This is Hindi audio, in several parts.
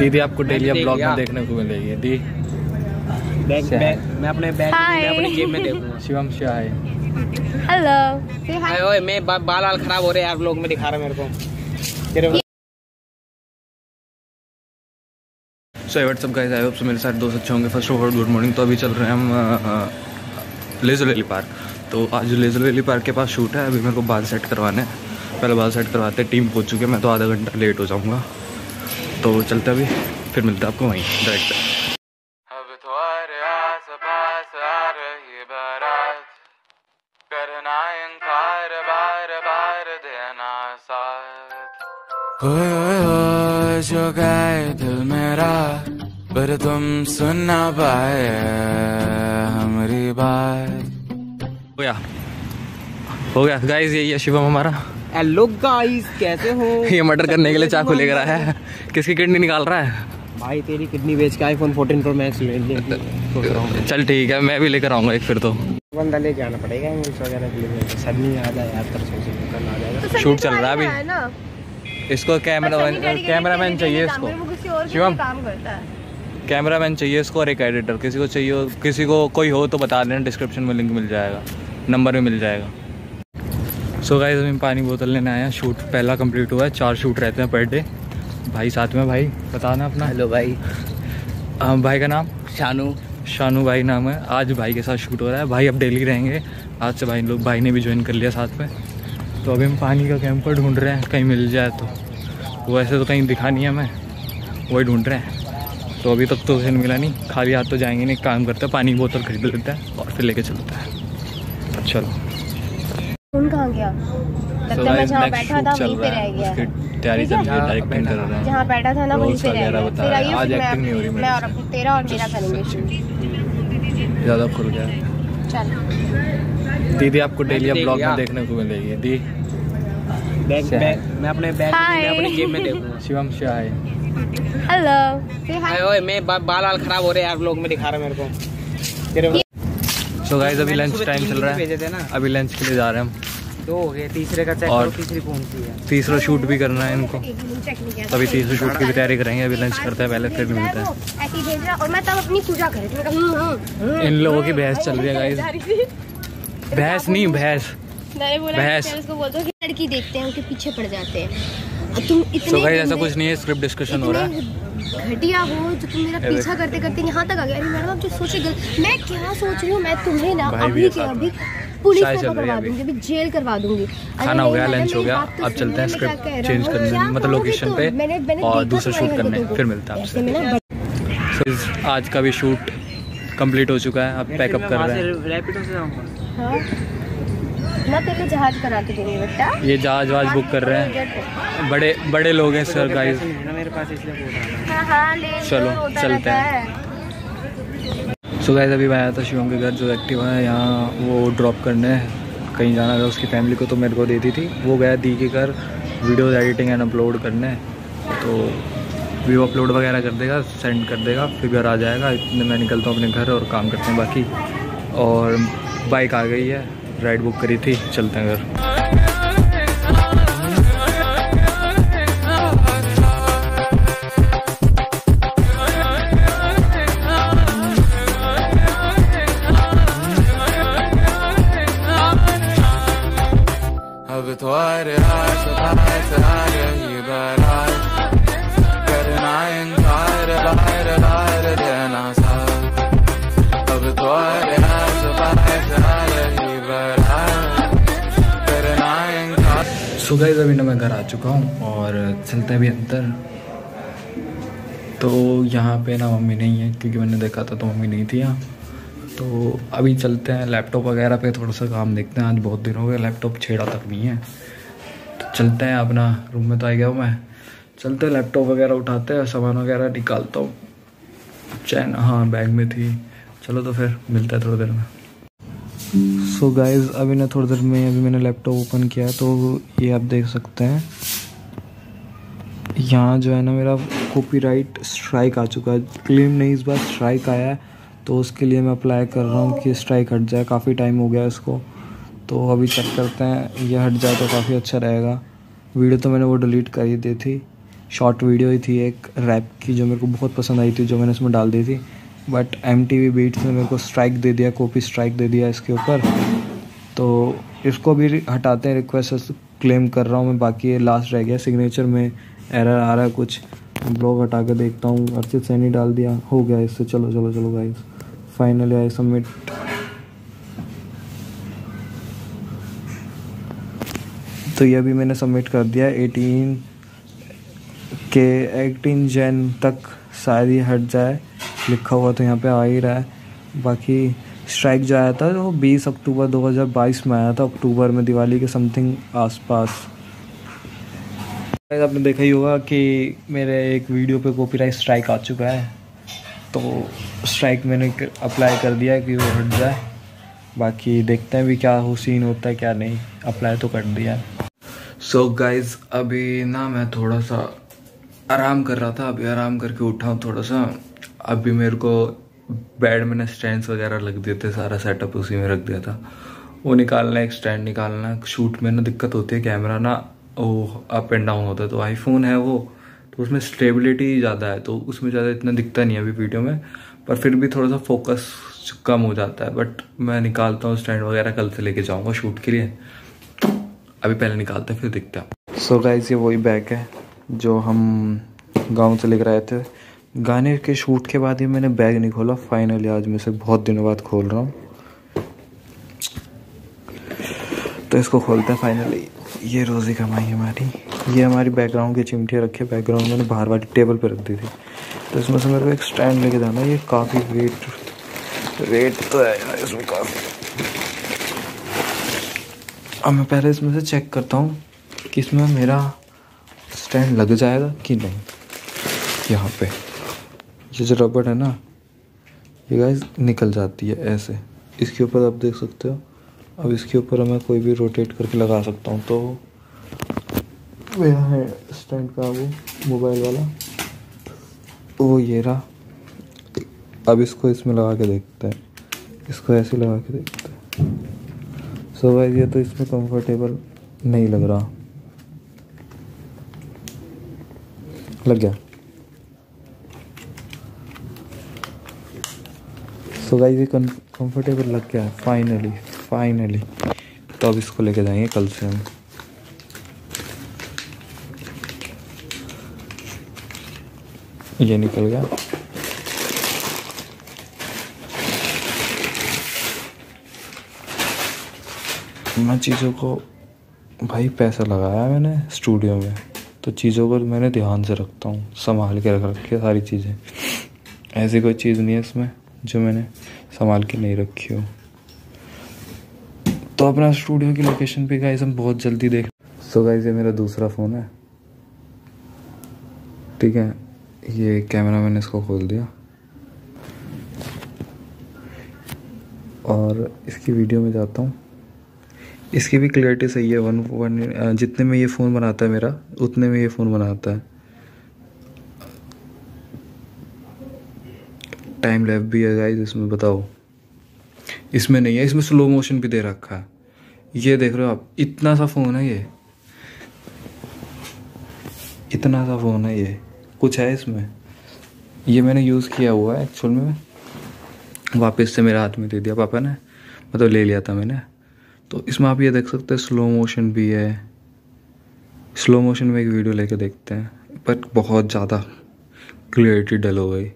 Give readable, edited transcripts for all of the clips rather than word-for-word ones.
दीदी आपको डेली ब्लॉग में देखने को मिलेगी। दी मैं अपने बैग में अपनी जेब में देखूंगा। शिवम हाय। हेलो। ओए मैं बाल खराब हो रहे यार, ब्लॉग में दिखा रहा मेरे को। So what's up guys, I hope so मेरे साथ दोस्त अच्छे होंगे। First of all good morning. तो अभी चल रहे हैं हम लेज़र वैली पार्क। तो आज लेज़र वैली पार्क के पास शूट है। अभी मेरे को बाल सेट करवाने हैं, पहले बाल सेट करवाते। टीम पहुंच चुके हैं, मैं तो आधा घंटा लेट हो जाऊंगा। तो चलते अभी, फिर मिलते हैं आपको वहीं डायरेक्ट। अब तुम्हारे आस-पास आ रही बारात, करना इनकार बार बार देना साथ। ओए जो गए दिल मेरा, पर तुम सुन ना पाए हमारी बात। हो गया गाइस, यही है शिवम हमारा। हेलो गाइस, कैसे हो? ये मर्डर करने के लिए चाकू लेकर आया है। किसकी किडनी निकाल रहा है? भाई तेरी किडनी बेच के आईफोन 14 प्रो मैक्स ले सोच रहा हूँ। चल ठीक है, मैं भी लेकर आऊंगा एक। फिर तो बंदा लेके आना पड़ेगा इंग्लिश वगैरह के लिए। सन्नी आ जाए यार, तरह से कल आ जाएगा। शूट चल रहा है अभी। इसको कैमरामैन चाहिए, इसको शिवम कैमरामैन चाहिए इसको, और एक एडिटर। किसी को चाहिए, किसी को कोई हो तो बता देना, डिस्क्रिप्शन में लिंक मिल जाएगा, नंबर भी मिल जाएगा। सो गाइस, अभी पानी बोतल लेने आए हैं। शूट पहला कंप्लीट हुआ है। 4 शूट रहते हैं पर डे। भाई साथ में, भाई बताना अपना। हेलो भाई। भाई का नाम शानू भाई नाम है। आज भाई के साथ शूट हो रहा है। भाई अब डेली रहेंगे आज से। भाई ने भी ज्वाइन कर लिया साथ में। तो अभी हम पानी का कैंपर ढूंढ रहे हैं, कहीं मिल जाए तो। वैसे तो कहीं दिखा नहीं है हमें, वही ढूंढ रहे हैं। तो अभी तक तो कहीं मिला नहीं। खाली हाथ तो जाएंगे नहीं, काम करते हैं, पानी की बोतल खरीद लेते हैं और फिर लेके चलते हैं। चलो। कौन कहाँ गया? लगता है मैं जहाँ बैठा था वहीं पे रह गया। तैयारी चल रही है, डायरेक्टिंग कर रहे हैं। जहाँ बैठा था ना वहीं पे रह गया। फिर आइए, आज एक्टिंग नहीं हो रही मैं और तेरा और मेरा करेंगे शूट। ज़्यादा खुल गया। चल दीदी आपको डेली ब्लॉग में देखने को मिलेगी। दी मैं अपने बैग में अपनी जेब में देखूंगा। शिवम हाय। हेलो। ओए मैं बाल खराब हो रहे यार, ब्लॉग में दिखा रहा मेरे को। सो गाइस, अभी लंच टाइम चल रहा है। अभी लंच के लिए जा रहे हैं हम। 2 हो गए, तीसरे का चेक करो, तीसरी पहुंची है। तीसरा शूट भी करना है इनको, तभी तीसरे शूट की भी तैयारी करेंगे। अभी लंच करते हैं पहले, फिर मिलते हैं। ऐसे ही भेज रहा और मैं तब अपनी पूजा कर रही हूं। इन लोगों की बहस चल रही है गाइस। बहस नहीं, भैंस। उसको बोलते हो कि लड़की देखते हैं उनके पीछे पड़ जाते हैं। तुम इतने ऐसा कुछ नहीं है, स्क्रिप्ट डिस्कशन हो रहा है। घटिया हो जो तुम मेरा पीछा करते करते यहाँ तक आ गया। अरे मैडम, जो सोचेगा मैं क्या सोच रही हूँ, मैं तुम्हें ना अभी के अभी पुलिस में पकड़वा दूंगी, अभी जेल करवा दूंगी। खाना हो गया, लंच हो गया, अब चलते हैं स्क्रिप्ट चेंज करने, मतलब लोकेशन पे, और दूसरा शूट करने। फिर मिलता है आपसे। आज का भी शूट कंप्लीट हो चुका है। अब पैकअप कर रहे हैं। रैपिडो से जाऊंगा ना, तेरे जहाज करा के देंगे बेटा। ये जहाज बुक कर रहे हैं। बड़े लोग हैं सर गाइस। मेरे पास इसलिए बोल रहा हूं। हाँ, ले चलो चलते हैं। सो गाइस, अभी मैं आया था शिवम के घर, जो एक्टिवा है यहाँ, वो ड्रॉप करने कहीं जाना था उसकी फैमिली को, तो मेरे को देती थी। वो गया दी के घर वीडियो एडिटिंग एंड अपलोड करने। तो वीडियो अपलोड वगैरह कर देगा, सेंड कर देगा, फिर घर आ जाएगा। इतने मैं निकलता हूँ अपने घर और काम करते हैं बाकी। और बाइक आ गई है, राइड बुक करी थी, चलते हैं घर। अब तुम्हारे आस-पास आ रही बारात, करना इनकार बार बार देना साथ। अब तुम्हारे आस-पास आ रही बारात, करना इनकार। सो गाइस, अभी ना मैं घर आ चुका हूँ और चलते हैं अभी अंदर। तो यहाँ पे ना मम्मी नहीं है, क्योंकि मैंने देखा था तो मम्मी नहीं थी यहाँ। तो अभी चलते हैं लैपटॉप वगैरह पे थोड़ा सा काम देखते हैं। आज बहुत दिन हो गए, लैपटॉप छेड़ा तक नहीं है। तो चलते हैं, अपना रूम में तो आ गया हूँ मैं। चलते हैं, लैपटॉप वगैरह उठाते हैं, सामान वगैरह निकालता हूँ। चैन हाँ बैग में थी। चलो तो फिर मिलता है थोड़ी देर में। सो गाइस, अभी ना थोड़ी देर में अभी मैंने लैपटॉप ओपन किया, तो ये आप देख सकते हैं यहाँ जो है ना मेरा कॉपीराइट स्ट्राइक आ चुका है। क्लेम नहीं, इस बार स्ट्राइक आया है। तो उसके लिए मैं अप्लाई कर रहा हूँ कि स्ट्राइक हट जाए। काफ़ी टाइम हो गया इसको, तो अभी चेक करते हैं। ये हट जाए तो काफ़ी अच्छा रहेगा। वीडियो तो मैंने वो डिलीट कर ही दी थी, शॉर्ट वीडियो ही थी एक रैप की जो मेरे को बहुत पसंद आई थी, जो मैंने उसमें डाल दी थी, बट MTV बीट्स ने मेरे को स्ट्राइक दे दिया, कॉपी स्ट्राइक दे दिया इसके ऊपर। तो इसको भी हटाते हैं, रिक्वेस्ट क्लेम कर रहा हूँ मैं। बाकी ये लास्ट रह गया, सिग्नेचर में एरर आ रहा है कुछ, ब्लॉग हटा कर देखता हूँ। अर्चित सैनी डाल दिया, हो गया इससे। चलो चलो चलो गाइस, फाइनली आई सबमिट। तो ये अभी मैंने सबमिट कर दिया। 18 जन तक शायद ये हट जाए, लिखा हुआ तो यहाँ पे आ ही रहा है। बाकी स्ट्राइक जो आया था वो 20 अक्टूबर 2022 में आया था, अक्टूबर में, दिवाली के समथिंग आसपास। आपने देखा ही होगा कि मेरे एक वीडियो पे कॉपीराइट स्ट्राइक आ चुका है, तो स्ट्राइक मैंने अप्लाई कर दिया है कि वो हट जाए। बाकी देखते हैं भी क्या हो सीन होता है क्या नहीं, अप्लाई तो कर दिया है। सो गाइज अभी ना मैं थोड़ा सा आराम कर रहा था, अभी आराम करके उठा हूँ थोड़ा सा। अभी मेरे को बेड में ना स्टैंड्स वगैरह लग दिए थे, सारा सेटअप उसी में रख दिया था, वो निकालना, एक स्टैंड निकालना। शूट में ना दिक्कत होती है, कैमरा ना वो अप एंड डाउन होता है, तो आईफोन है वो, तो उसमें स्टेबिलिटी ज़्यादा है, तो उसमें ज़्यादा इतना दिखता नहीं है अभी वीडियो में, पर फिर भी थोड़ा सा फोकस कम हो जाता है। बट मैं निकालता हूँ स्टैंड वगैरह, कल से लेके जाऊँगा शूट के लिए। अभी पहले निकालते हैं फिर दिखता है। सो गाइस ये वही बैग है जो हम गाँव से लेकर आए थे। गाने के शूट के बाद ही मैंने बैग नहीं खोला, फाइनली आज मैं से बहुत दिनों बाद खोल रहा हूँ। तो इसको खोलते हैं फाइनली। ये रोज़ी कमाई हमारी, ये हमारी बैकग्राउंड की चिमटियाँ रखी, बैकग्राउंड मैंने बाहर वाली टेबल पे रख दी थी, तो इसमें से मेरे को एक स्टैंड लेके जाना है। ये काफ़ी वेट तो है यार इसमें काफ़ी। अब मैं पहले इसमें से चेक करता हूँ कि इसमें मेरा स्टैंड लग जाएगा कि नहीं। यहाँ पे ये जो रबड़ है ना, ये गाइस निकल जाती है ऐसे, इसके ऊपर आप देख सकते हो। अब इसके ऊपर मैं कोई भी रोटेट करके लगा सकता हूँ। तो मेरा है स्टैंड का वो मोबाइल वाला, वो ये रहा। अब इसको इसमें लगा के देखते हैं, इसको ऐसे लगा के देखते हैं। सो गाइस ये तो इसमें कंफर्टेबल नहीं लग रहा, लग गया। सो गाइस ये कंफर्टेबल लग गया फाइनली। तो अब इसको लेके जाएंगे कल से हम। ये निकल गया। मैं चीज़ों को, भाई पैसा लगाया मैंने स्टूडियो में, तो चीज़ों को मैंने ध्यान से रखता हूँ, संभाल के रख रखी है सारी चीज़ें। ऐसी कोई चीज़ नहीं है इसमें जो मैंने संभाल के नहीं रखी हो। तो अपना स्टूडियो की लोकेशन पे गाइस हम बहुत जल्दी देख। सो गाइस ये मेरा दूसरा फ़ोन है, ठीक है। ये कैमरा मैंने इसको खोल दिया और इसकी वीडियो में जाता हूँ। इसकी भी क्लियरिटी सही है, 1 जितने में ये फ़ोन बनाता है मेरा, उतने में ये फ़ोन बनाता है। टाइम लैप भी है गाइस इसमें, बताओ। इसमें नहीं है, इसमें स्लो मोशन भी दे रखा है। ये देख रहे हो आप, इतना सा फ़ोन है ये, इतना सा फ़ोन है ये, कुछ है इसमें। ये मैंने यूज़ किया हुआ है एक्चुअल में, वापस से मेरे हाथ में दे दिया पापा ने, मतलब ले लिया था मैंने। तो इसमें आप ये देख सकते हैं स्लो मोशन भी है। स्लो मोशन में एक वीडियो लेके देखते हैं, पर बहुत ज़्यादा क्लियरिटी डल हो गई।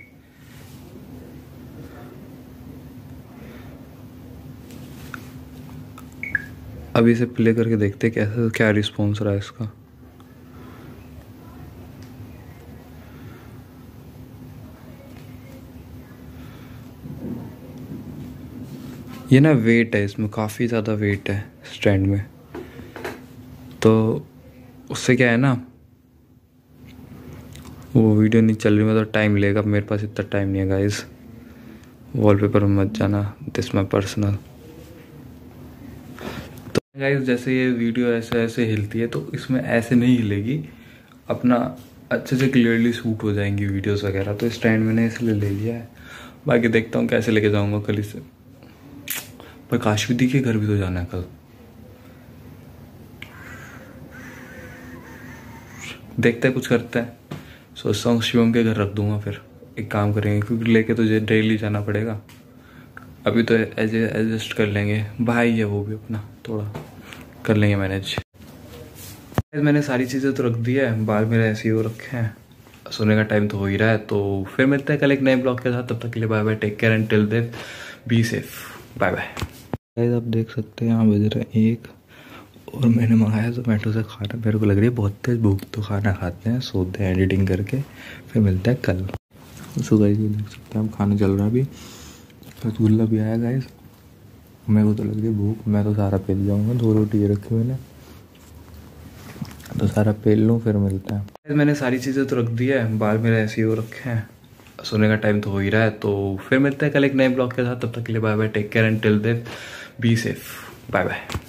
अभी इसे प्ले करके देखते हैं कैसे, क्या रिस्पॉन्स रहा है इसका। ये ना वेट है इसमें, काफ़ी ज़्यादा वेट है स्टैंड में, तो उससे क्या है ना, वो वीडियो नहीं चल रही, मतलब टाइम लेगा। मेरे पास इतना टाइम नहीं है गाइस। वॉलपेपर में मत जाना, दिस माय पर्सनल। तो गाइस जैसे ये वीडियो ऐसे ऐसे हिलती है, तो इसमें ऐसे नहीं हिलेगी, अपना अच्छे से क्लियरली शूट हो जाएंगी वीडियोस वगैरह। तो स्टैंड मैंने इसलिए ले लिया है। बाकी देखता हूँ कैसे लेके जाऊँगा कल इसे। प्रकाश विधि के घर भी तो जाना है कल। देखते हैं कुछ करते हैं। सोचता हूँ शिवम के घर रख दूंगा, फिर एक काम करेंगे क्योंकि लेके तो डेली जाना पड़ेगा। अभी तो एडजस्ट कर लेंगे, भाई है वो भी अपना, थोड़ा कर लेंगे मैनेज। मैंने सारी चीज़ें तो रख दी है, बाल मेरे ऐसे ही हो रखे हैं, सोने का टाइम तो हो ही रहा है। तो फिर मिलते हैं कल एक नए ब्लॉग के साथ, तब तक के लिए bye bye, take care and till then be safe, bye bye. Guys आप देख सकते हैं यहाँ बज रहा है 1 और मैंने मंगाया जोमेटो से खाना। मेरे को लग रही है बहुत तेज भूख, तो खाना खाते हैं, सोते हैं एडिटिंग करके, फिर मिलते हैं कल। सो गाइस ये देख सकते हैं हम, खाना चल रहा है अभी, रसगुल्ला भी आया गाइस। मेरे को तो लग रही है भूख, मैं तो सारा पेल जाऊँगा, 2 रोटी ये रखी मैंने, तो सारा पेल लूँ फिर मिलता है। मैंने सारी चीज़ें तो रख दी है, बाल मेरे ऐसे ही हो रखे हैं, सोने का टाइम तो हो ही रहा है। तो फिर मिलते हैं कल एक नए ब्लॉग के साथ, तब तक के लिए bye bye, take care and till then be safe, bye bye.